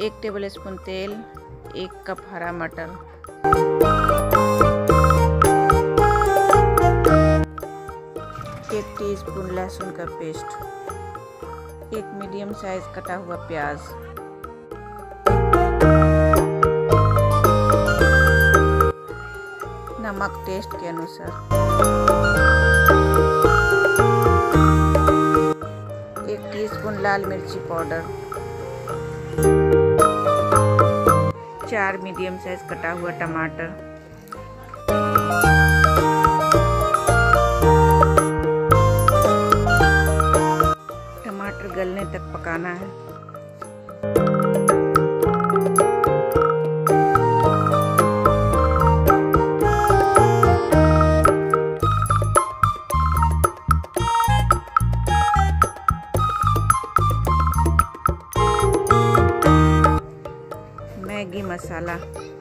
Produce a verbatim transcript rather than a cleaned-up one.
एक टेबलस्पून तेल, एक कप हरा मटर, एक टीस्पून लहसुन का पेस्ट, एक मीडियम साइज कटा हुआ प्याज, नमक टेस्ट के अनुसार, एक टीस्पून लाल मिर्ची पाउडर, चार मीडियम साइज कटा हुआ टमाटर, टमाटर गलने तक पकाना है। मैगी मसाला,